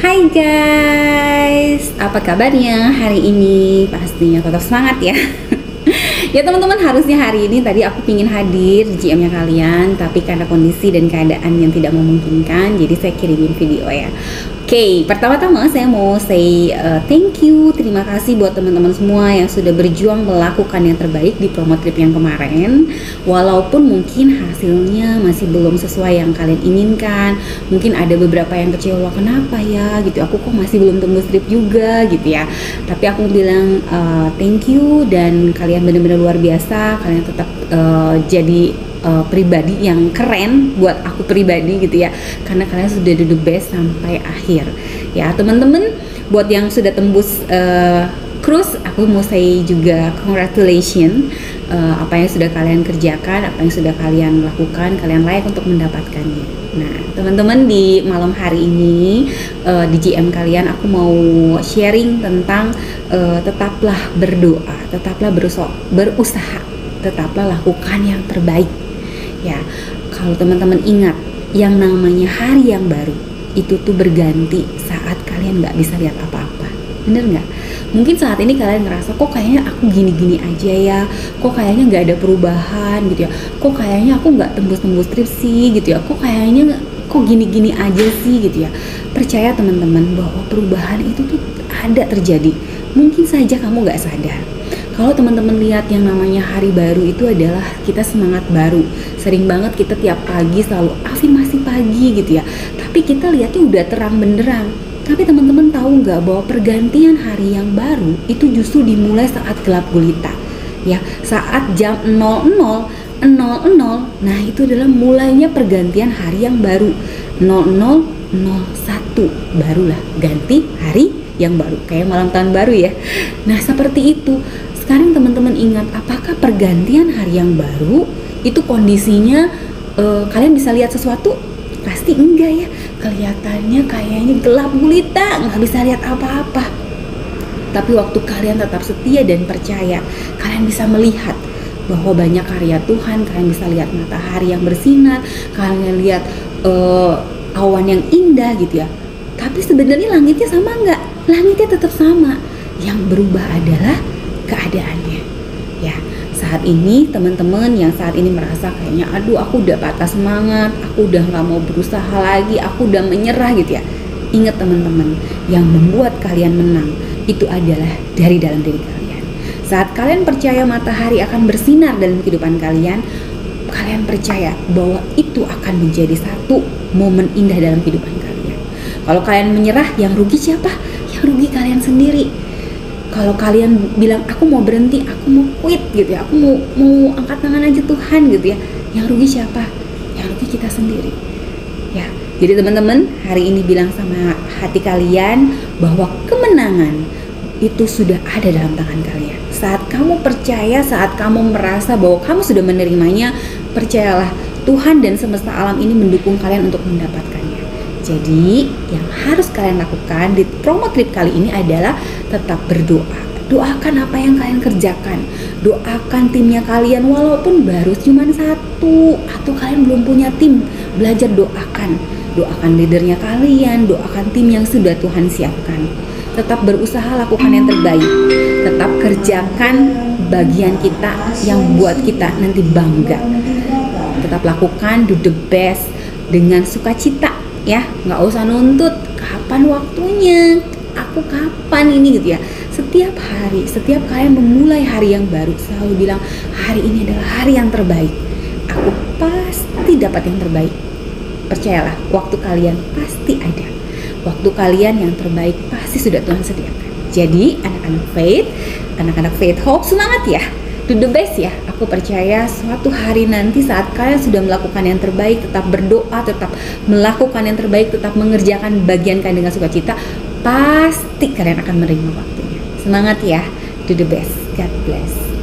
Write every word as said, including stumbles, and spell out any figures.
Hai guys, apa kabarnya hari ini? Pastinya tetap semangat ya. Ya teman-teman, harusnya hari ini tadi aku pingin hadir di G M-nya kalian, tapi karena kondisi dan keadaan yang tidak memungkinkan, jadi saya kirimin video ya. Oke, okay, pertama-tama saya mau say uh, thank you, terima kasih buat teman-teman semua yang sudah berjuang melakukan yang terbaik di promo trip yang kemarin. Walaupun mungkin hasilnya masih belum sesuai yang kalian inginkan, mungkin ada beberapa yang kecewa, kenapa ya gitu, aku kok masih belum tembus trip juga gitu ya. Tapi aku bilang uh, thank you, dan kalian benar-benar luar biasa, kalian tetap uh, jadi Uh, pribadi yang keren buat aku pribadi gitu ya, karena kalian sudah do the best sampai akhir ya teman-teman. Buat yang sudah tembus uh, cruise, aku mau say juga congratulations, uh, apa yang sudah kalian kerjakan, apa yang sudah kalian lakukan, kalian layak untuk mendapatkannya. Nah teman-teman, di malam hari ini uh, di G M kalian aku mau sharing tentang uh, tetaplah berdoa, tetaplah berusaha, berusaha tetaplah lakukan yang terbaik. Ya, kalau teman-teman ingat, yang namanya hari yang baru itu tuh berganti saat kalian nggak bisa lihat apa-apa, bener nggak? Mungkin saat ini kalian ngerasa kok kayaknya aku gini-gini aja ya, kok kayaknya nggak ada perubahan gitu ya, kok kayaknya aku nggak tembus-tembus trip sih gitu ya, kok kayaknya kok gini-gini aja sih gitu ya. Percaya teman-teman bahwa perubahan itu tuh ada terjadi, mungkin saja kamu nggak sadar. Kalau teman-teman lihat yang namanya hari baru itu adalah kita semangat baru. Sering banget kita tiap pagi selalu afirmasi pagi gitu ya. Tapi kita lihatnya udah terang benderang. Tapi teman-teman tahu nggak bahwa pergantian hari yang baru itu justru dimulai saat gelap gulita. Ya, saat jam nol nol nol. Nah, itu adalah mulainya pergantian hari yang baru. nol nol nol satu barulah ganti hari yang baru, kayak malam tahun baru ya. Nah, seperti itu. Sekarang teman-teman ingat, apakah pergantian hari yang baru itu kondisinya uh, kalian bisa lihat sesuatu? Pasti enggak ya, kelihatannya kayaknya gelap gulita, nggak bisa lihat apa-apa. Tapi waktu kalian tetap setia dan percaya, kalian bisa melihat bahwa banyak karya Tuhan. Kalian bisa lihat matahari yang bersinar, kalian lihat uh, awan yang indah gitu ya. Tapi sebenarnya langitnya sama nggak? Langitnya tetap sama. Yang berubah adalah keadaannya ya. Saat ini teman-teman yang saat ini merasa kayaknya aduh aku udah patah semangat, aku udah nggak mau berusaha lagi, aku udah menyerah gitu ya. Ingat teman-teman, yang membuat kalian menang itu adalah dari dalam diri kalian. Saat kalian percaya matahari akan bersinar dalam kehidupan kalian, kalian percaya bahwa itu akan menjadi satu momen indah dalam kehidupan kalian. Kalau kalian menyerah, yang rugi siapa? Yang rugi kalian sendiri. Kalau kalian bilang aku mau berhenti, aku mau quit gitu ya, aku mau mau angkat tangan aja Tuhan gitu ya, yang rugi siapa? Yang rugi kita sendiri ya. Jadi teman-teman, hari ini bilang sama hati kalian bahwa kemenangan itu sudah ada dalam tangan kalian. Saat kamu percaya, saat kamu merasa bahwa kamu sudah menerimanya, percayalah Tuhan dan semesta alam ini mendukung kalian untuk mendapatkannya. Jadi yang harus kalian lakukan di promo trip kali ini adalah tetap berdoa. Doakan apa yang kalian kerjakan, doakan timnya kalian walaupun baru cuma satu atau kalian belum punya tim. Belajar doakan, doakan leadernya kalian, doakan tim yang sudah Tuhan siapkan. Tetap berusaha lakukan yang terbaik, tetap kerjakan bagian kita yang buat kita nanti bangga. Tetap lakukan, do the best dengan sukacita ya, nggak usah nuntut kapan waktunya, aku kapan ini gitu ya. Setiap hari, setiap kalian memulai hari yang baru, selalu bilang hari ini adalah hari yang terbaik, aku pasti dapat yang terbaik. Percayalah, waktu kalian pasti ada, waktu kalian yang terbaik pasti sudah Tuhan sediakan. Jadi anak-anak faith, anak-anak faith hope, semangat ya, do the best ya. Aku percaya suatu hari nanti saat kalian sudah melakukan yang terbaik, tetap berdoa, tetap melakukan yang terbaik, tetap mengerjakan bagian kalian dengan sukacita, pasti kalian akan menerima waktunya. Semangat ya, do the best, God bless.